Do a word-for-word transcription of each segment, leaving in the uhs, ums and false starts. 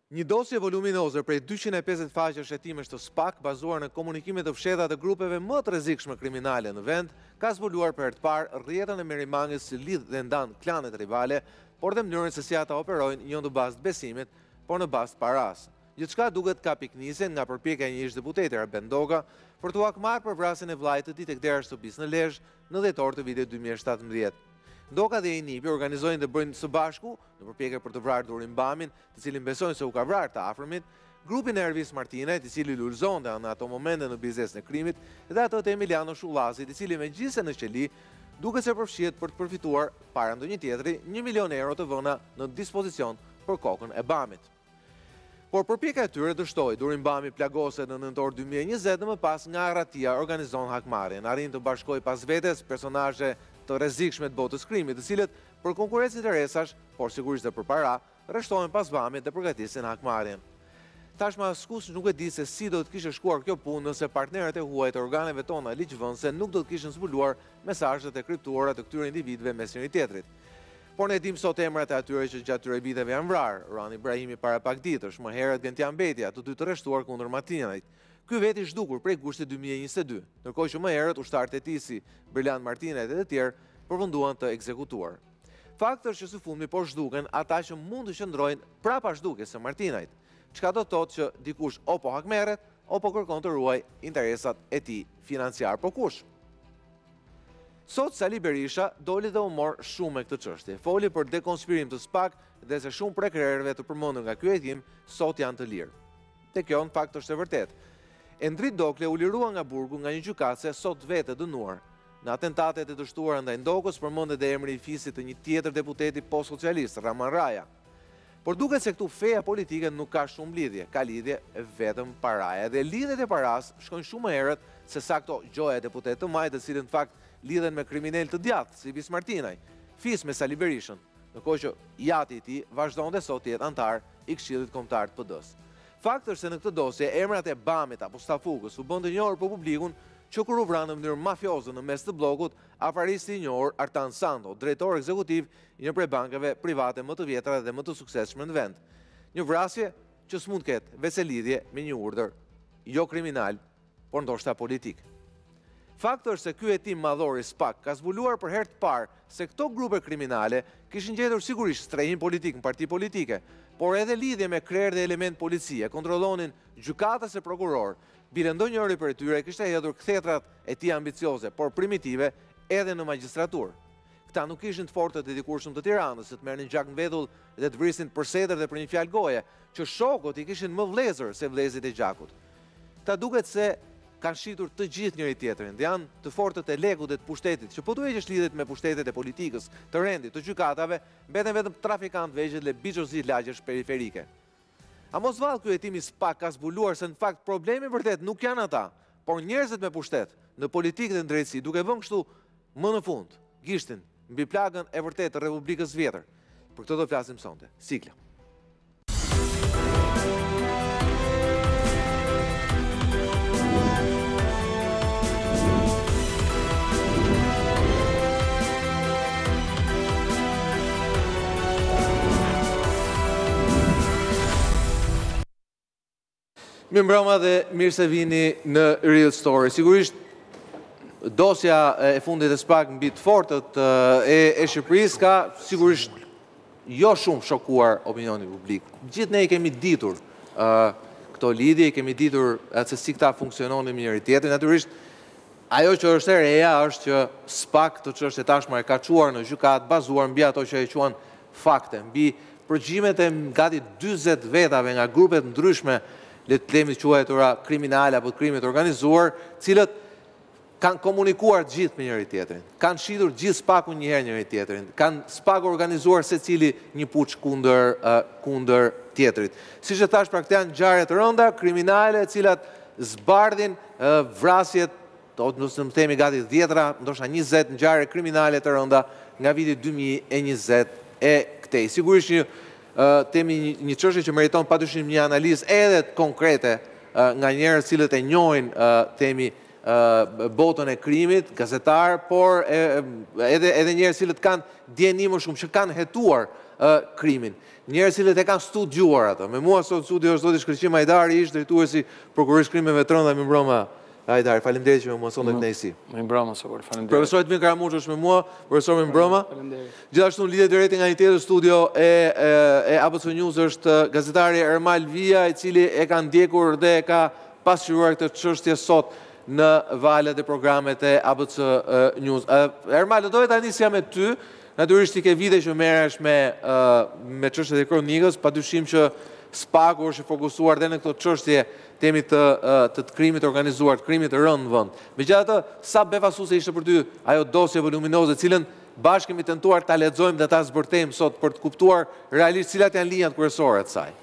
Një dosje voluminoze prej dyqind e pesëdhjetë faqesh hetimesh të SPAK, bazuar në komunikimet të fshehta të grupeve më të rrezikshme kriminale në vend, ka zbuluar për herë të parë rrjetën e merrimangës që lidh dhe ndan klanet rivale, por dhe mënyrën se si ata operojnë jo në bazë të besimit, por në bazë të paras. Gjithçka duket ka piknisjen nga përpjekja e një ish-deputeti Arben Doga për t'u akmarrë për vrasjen e vllajt të tij tek dera shtëpisë në Lezhë në dhjetor të vitit dy mijë e shtatëmbëdhjetë. Doka dhe Enipi organizojnë dhe bëjnë së bashku, në përpjekje për të vrarë Durin Bamin, të cilin besojnë se u ka vrarë të afërmit, grupin e Ervis Martinajt, i cili lulëzonte në ato momente në biznes në krimit, dhe ato të Emiliano Shullazit, i cili me gjithse në qeli, duke se përfshihet për të përfituar para ndonjë tjetri një milion euro të vëna në dispozicion për kokën e Bamit. Por përpjekja e tyre dështoi, Durin Bami plagoset në nëntor dy mijë e njëzet dhe më pas nga Arratia organizon hakmarrjen, arrin të bashkojë pas vetes personazhe të rrezikshme të botës krimit, të cilët për konkurrencë interesash, por sigurisht dhe për para, rreshtohen pas Bamit dhe përgatisin hakmarrjen. Tashmë askush nuk e di se si do të kishte shkuar kjo punë nëse partnerët e huaj të organeve tona ligjvënëse nuk do të kishin zbuluar mesazhet e kriptuara të këtyre individëve mes njëri tjetrit. Por ne dim sot emrat e atyre që gjatë tyre viteve janë vrarë, Rani Ibrahimi para pak ditësh, më herët Gentian Betja, të dy të rreshtuar kundër Martinajt. Ky veti zhdukur prej kushtit dy mijë e njëzet e dy, ndërkohë që më herët ushtarët e tij si Berlan Martinajt dhe të tjerë përfunduan të ekzekutuar. Fakti është që së fundmi po zhduken ata që mund të qëndrojnë prapa zhdukjes së Martinajt, çka do të thotë që dikush o po hakmerret, o po kërkon të ruaj interesat e tij financiar. Po kush? Sot Sali Berisha doli dhe u mor shumë me këtë çështje. Foli për dekonspirim të SPAK dhe se shumë prej krerëve të përmendur nga ky hetim sot janë të lirë. Te kjo në fakt është e vërtetë. Endrit Dokle u lirua nga burgu nga një gjykatëse sot vetë dënuar. Në atentatet e dështuara ndaj Ndokës përmendet edhe emri i fisit të një tjetër deputeti post-socialist, Raman Raja. Por duket se këtu feja politike nuk ka shumë lidhje, ka lidhje vetëm paraja. Dhe lidhjet e paras shkojnë shumë më herët se sa këto gjoja e deputet të majtë, të cilën në fakt lidhen me kriminal të djathtë, si Vis Martinaj, fis me Sali Berishën, ndërkohë që jati i tij vazhdon dhe sot jetë antar i Këshillit Kombëtar të P D-s. Fakti është se në këtë dosje emrat e Bamit apo Stafukës u bën të njohur për publikun që kur u vranë në mënyrë mafioze në mes të bllokut afaristi i njohur Artan Sando, drejtor ekzekutiv i një prej bankave private më të vjetra dhe më të suksesshme në vend. Një vrasje që s'mund të ketë veçelidhje me një urdhër jo kriminal, por ndoshta politik. Fakti është se ky hetim madhor i SPAK ka zbuluar për herë të parë se këto grupe kriminale kishin gjetur sigurisht strehim politik në parti politike, por edhe lidhje me krerë dhe element policie, kontrollonin gjykatës e prokuror. Bile ndonjëri prej tyre kishte hedhur kthetrat e tij ambicioze, por primitive, edhe në magjistraturë. Këta nuk ishin të fortët e dikurshëm të Tiranës, se të merrnin gjak mbetull dhe të vrisin për setër dhe për një fjalë goje, që shokut i kishin më vlezër se vlezit e gjakut. Këta duket se kanë shitur të gjithë njëri tjetrin dhe janë të fortët e lekut dhe të pushtetit, që po duhet që lidhet me pushtetet e politikës, të rendit, të gjykatave, mbeten vetëm trafikant vegjël dhe biçozi lagjesh periferike. A mos vallë ky hetim i SPAK ka zbuluar se në fakt problemi vërtet nuk janë ata, por njerëzit me pushtet, në politikë dhe në drejtësi, duke vënë kështu më në fund gishtin mbi plagën e vërtet të Republikës Vjetër. Për këtë do flasim sonte. Sikla. Mirë mbrëma dhe mirë se vini në Real Story. Sigurisht, dosja e fundit e SPAK mbi të fortët e, e Shqipërisë ka sigurisht jo shumë shokuar opinionin publik. Gjithë ne i kemi ditur uh, këto lidhje, i kemi ditur uh, se si këta funksiononin me njëri tjetrin. Natyrisht, ajo që është e reja është që SPAK të çështje tashmë e ka çuar në gjykat bazuar mbi ato që e quajnë fakte, mbi përgjimet e gati dyzet vetave nga grupet ndryshme, le të themi quajtura kriminale apo krimit organizuar, cilët kanë komunikuar gjithë me njëri tjetrin, kanë shitur gjithë SPAK-un një herë njëri tjetrin, kanë SPAK organizuar secili një puç kundër uh, kundër tjetrit. Siç e thash, pra këto janë ngjarje të rënda kriminale, të cilat zbardhin uh, vrasjet, ose më themi gati dhjetra, ndoshta njëzet ngjarje kriminale të rënda nga viti dy mijë e njëzet e këtej. Sigurisht një Uh, temi një, një çështje që meriton padyshim një analizë edhe konkrete uh, nga njerëz cilët e njohin uh, temi uh, botën e krimit, gazetar, por e, edhe edhe njerëz cilët kanë dieni më shumë, që kanë hetuar uh, krimin. njerëz cilët e kanë studiuar ato. Me mua sot studio është zoti Shkëlqim Hajdari, ish drejtuesi prokurorisë krimeve të rënda. Mirëmbrëma Hajdari, faleminderit që më mëson të kënaqësi. Mirëmbrëma, Sokol, faleminderit. Profesor Edmin Karamuç është me mua, profesor mirëmbrëma. Faleminderit. Gjithashtu në lidhje direkte nga një tjetër studio e e A B C News është gazetari Ermal Via, i cili e ka ndjekur dhe e ka pasqyruar këtë çështje sot në valët e programet e A B C News. Ermal, do doja ta nisja me ty. Natyrisht i ke vite që merresh me me çështjet e kronikës, padyshim që Spaku është fokusuar dhe në këto çështje temi të të krimit organizuar, të krimit të rënd në vend. Megjithatë, sa befasuese ishte për ty ajo dosje voluminoze, cilën bashkë kemi tentuar ta lexojmë dhe ta zbërthejmë sot për të kuptuar realisht cilat janë linjat kryesore të saj.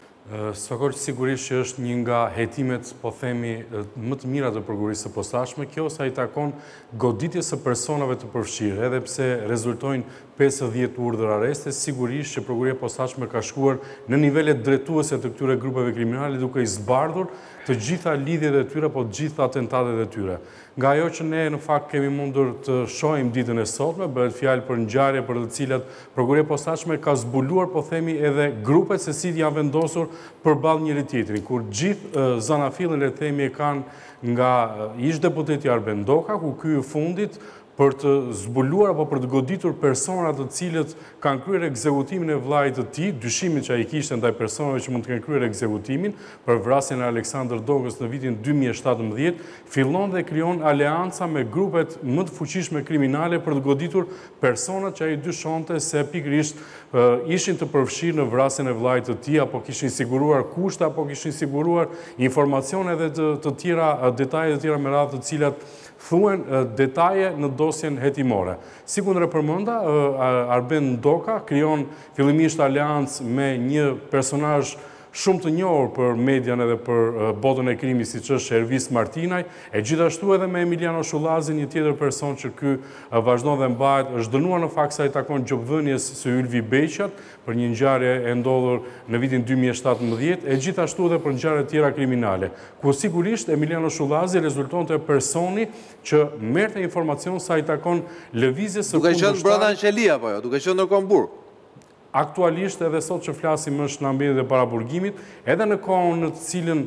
Sokol, sigurisht që është një nga hetimet, po themi, më të mira të prokurorisë së posaçme, kjo sa i takon goditjes së personave të përfshirë, edhe pse rezultojnë pesëdhjetë urdhër arreste, sigurisht që prokuroria e posaçme ka shkuar në nivelet drejtuese të këtyre grupeve kriminale duke i zbardhur të gjitha lidhjet e tyre, po të gjitha atentatet e tyre. Nga ajo që ne në fakt kemi mundur të shohim ditën e sotme, bëhet fjalë për ngjarje për të cilat prokuroria e posaçme ka zbuluar, po themi, edhe grupet se si janë vendosur përballë njëri tjetrit, kur gjithë zanafillin le të themi e kanë nga ish deputeti Arben Doka, ku ky i fundit për të zbuluar apo për të goditur personat të cilët kanë kryer ekzekutimin e vllajt të tij, dyshimin që ai kishte ndaj personave që mund të kenë kryer ekzekutimin për vrasjen e Aleksandër Dogës në vitin dy mijë e shtatëmbëdhjetë, fillon dhe krijon aleanca me grupet më të fuqishme kriminale për të goditur personat që ai dyshonte se pikërisht ishin të përfshirë në vrasjen e vllajt të tij, apo kishin siguruar kushte, apo kishin siguruar informacione dhe të, të tjera, detaje të tjera me radhë të cilat thuhen detaje në dosjen hetimore. Si kundër e përmenda, Arben Doka krijon fillimisht aleancë me një personazh shumë të njohur për median edhe për botën e krimit, siç është Ervis Martinaj, e gjithashtu edhe me Emiliano Shullazi, një tjetër person që ky vazhdon dhe mbahet, është dënuar në fakt sa i takon gjobdhënies së Ylvi Beqat për një ngjarje e ndodhur në vitin dy mijë e shtatëmbëdhjetë, e gjithashtu edhe për ngjarje të tjera kriminale. Ku sigurisht Emiliano Shullazi rezultonte personi që merrte informacion sa i takon lëvizjes së kundërshtar. Duke qenë brenda në Qeli apo jo, duke qenë në Komburg. Aktualisht edhe sot që flasim është në ambientin e paraburgimit, edhe në kohën në të cilën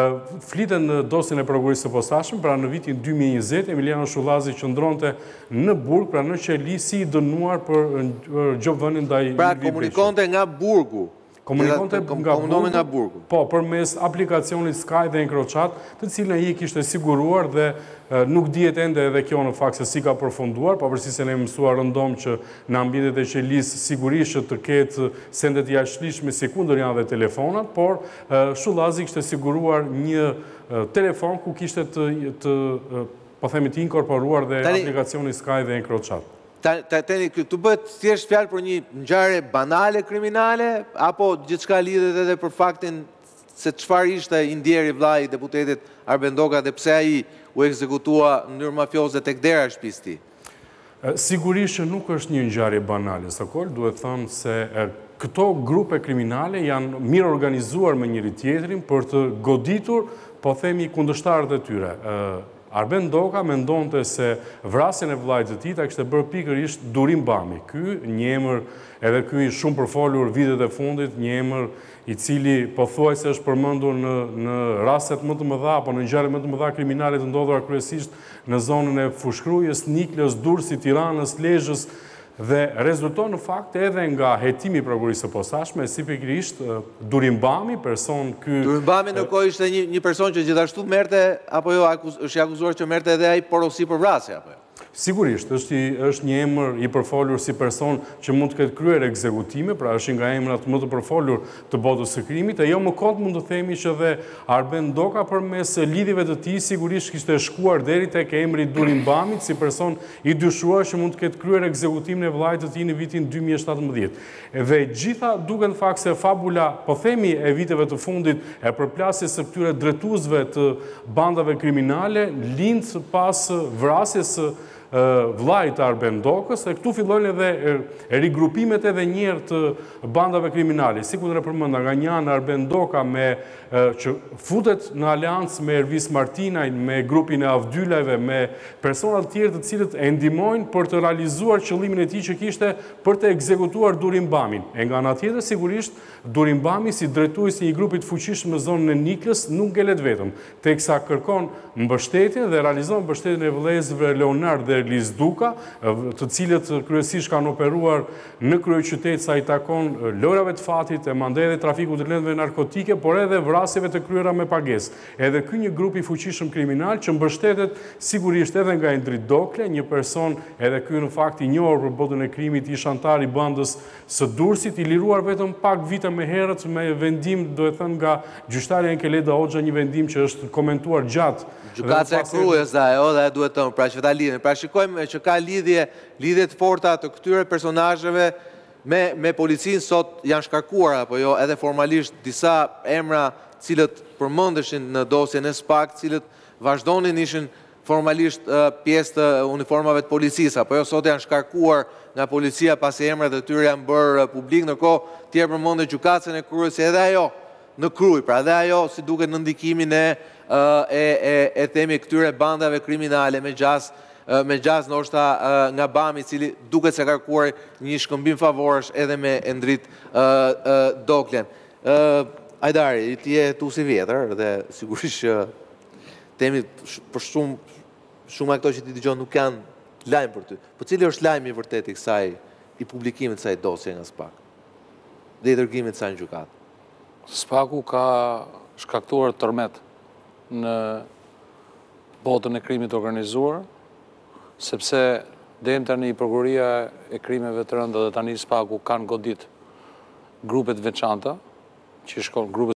fliten në dosjen e prokurorisë së posaçme, pra në vitin dy mijë e njëzet, Emiliano Shullazi qëndronte në Burg, pra në Qeli, si i dënuar për gjobdhënien ndaj Ylvi Beqit. Pra komunikonte nga Burgu. Komunikonte nga Burgu. Po, përmes aplikacionit Skype dhe Encrochat, të cilën ai kishte siguruar dhe nuk dihet ende edhe kjo në fakt se si ka përfunduar, pavarësisht se ne mësuar rëndom që në ambientet e Qelisë sigurisht që të ketë sendet jashtëligjshme si kundër janë dhe telefonat, por Shullazi kishte siguruar një telefon ku kishte të, të po themi të inkorporuar dhe aplikacioni Skype dhe Encrochat. Tani, këtu bëhet thjesht fjalë për një ngjarje banale kriminale, apo gjithçka lidhet edhe për faktin se çfarë ishte i ndjeri vllai i deputetit Arben Doka dhe pse ai u ekzekutua në mënyrë mafioze tek dera e shtëpisë tij? Sigurisht që nuk është një ngjarje banale, Sokol, duhet thënë se këto grupe kriminale janë mirë organizuar me njëri tjetrin për të goditur, po themi, kundërshtarët e tyre. Arben Doka mendonte se vrasjen e vllajt të tij ta kishte bërë pikërisht Durim Bami. Ky një emër, edhe ky shumë përfolur vitet e fundit, një emër i cili pothuajse është përmendur në në rastet më të mëdha apo në ngjarje më të mëdha kriminale të ndodhura kryesisht në zonën e Fushkrujës, Niklës, Durrësit, Tiranës, Lezhës, dhe rezulton në fakt edhe nga hetimi i prokurorisë së posaçme, si pikërisht Durim Bami, person ky. Durim Bami në kohë ishte një, një person që gjithashtu merrte apo jo, është i akuzuar që merrte edhe ai porosi për vrasje apo jo? Sigurisht, është, është një emër i përfolur si person që mund të ketë kryer ekzekutime, pra është nga emrat më të përfolur të botës së krimit, e jo më kot mund të themi që dhe Arben Doka përmes lidhjeve të tij sigurisht kishte shkuar deri tek emri Durim Bamit si person i dyshuar që mund të ketë kryer ekzekutimin e vllajt të tij në vitin dy mijë e shtatëmbëdhjetë. Dhe gjitha duken në fakt se fabula, po themi, e viteve të fundit e përplasjes së këtyre drejtuesve të bandave kriminale lind pas vrasjes së vllajt të Arben Dokës, e këtu fillojnë edhe rigrupimet edhe njerë të bandave kriminali. Si ku të repërmënda nga një anë Arben Doka me që futet në aleancë me Ervis Martinaj, me grupin e Avdylajve, me personat tjerë të cilët e ndihmojnë për të realizuar qëllimin e tij që kishte për të ekzekutuar Durimbamin. E nga ana tjetër, sigurisht, Durimbami si drejtues i një grupi të fuqishëm në zonën e Niklës nuk ngelet vetëm, teksa kërkon mbështetjen dhe realizon mbështetjen e vëllezërve Leonard dhe Erlis Duka, të cilët kryesisht kanë operuar në kryeqytet sa i takon lojrave të fatit, e mandej dhe trafikut të lëndëve narkotike, por edhe vrasjeve të kryera me pagesë. Edhe ky një grup i fuqishëm kriminal që mbështetet sigurisht edhe nga Endrit Dokle, një person edhe ky në fakt i njohur për botën e krimit, ish antar i bandës së Durrësit, i liruar vetëm pak vite më herët me vendim, do e thënë, nga gjyqtarja Enkeleda Hoxha, një vendim që është komentuar gjatë. Gjykata e Krujës dhe ajo dhe duhet të pra që ta lidhin. Pra shikojmë që ka lidhje, lidhje të forta të këtyre personazheve me me policinë sot janë shkarkuar apo jo, edhe formalisht disa emra cilët përmendeshin në dosjen e SPAK, cilët vazhdonin ishin formalisht pjesë të uniformave të policisë, apo jo sot janë shkarkuar nga policia pasi emrat e tyre janë bërë publik, ndërkohë tjerë përmendën gjykatën e Krujës edhe ajo në Krujë, pra edhe ajo si duket në ndikimin e e e e themi këtyre bandave kriminale me gjaz me gjaz ndoshta nga Bami, i cili duket se ka kërkuar një shkëmbim favorësh edhe me Endrit Doklen. Ajdari, ti je tu si vjetër dhe sigurisht që temi për shumë shumë e këto që ti dëgjon nuk kanë lajm për ty. Po cili është lajmi i vërtet i kësaj i publikimit të kësaj dosje nga SPAK dhe i dërgimit të saj në gjykatë? SPAK-u ka shkaktuar tërmet në botën e krimit organizuar, sepse deri tani prokuroria e krimeve të rënda dhe tani SPAK-u kanë godit grupet veçanta, që shkon grupet